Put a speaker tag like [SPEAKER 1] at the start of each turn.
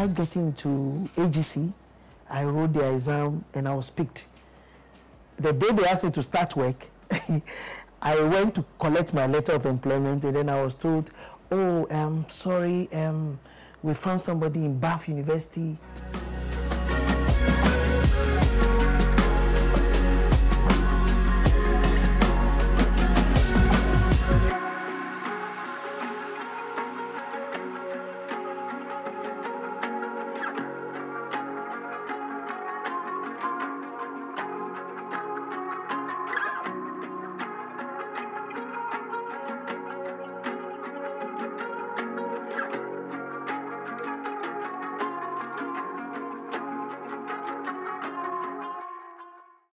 [SPEAKER 1] after getting to AGC, I wrote the exam and I was picked. The day they asked me to start work, I went to collect my letter of employment, and then I was told, oh, sorry, we found somebody in Bath University